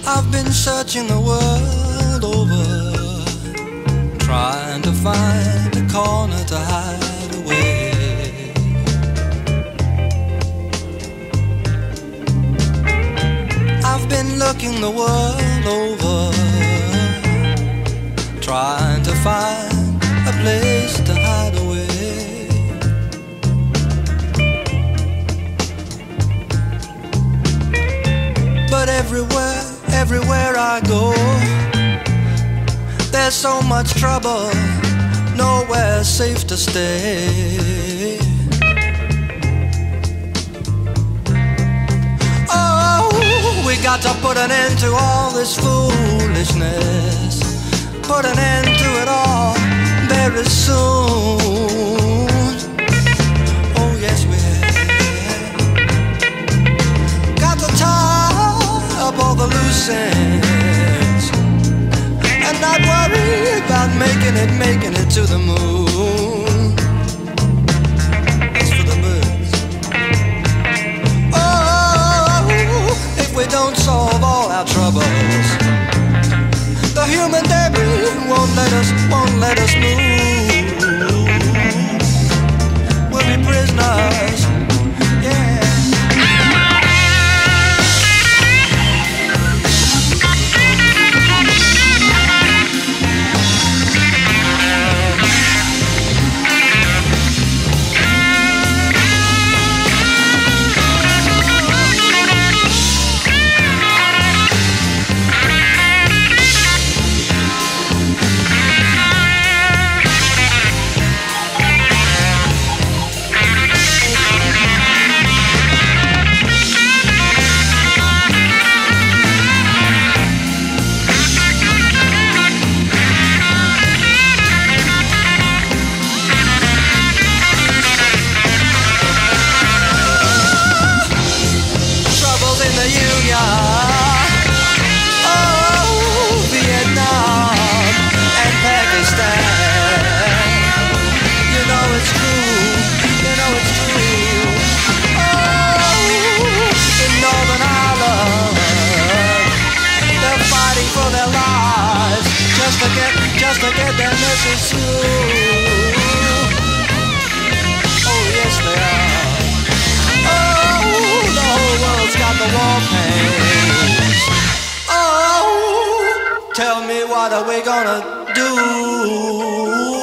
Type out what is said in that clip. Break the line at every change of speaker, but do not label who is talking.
I've been searching the world over, trying to find a corner to hide away. I've been looking the world over, trying to find a place to hide away. But everywhere I go, there's so much trouble, nowhere safe to stay. Oh, we got to put an end to all this foolishness, put an end to it all very soon. Oh yes we have. Got to tie up all the loose ends and not worry about making it to the moon. It's for the birds. Oh, if we don't solve all our troubles, the human debris won't let us move. We'll be prisoners, yeah. Just to get their message through. Oh yes they are. Oh, the whole world's got the war pains. Oh, tell me what are we gonna do?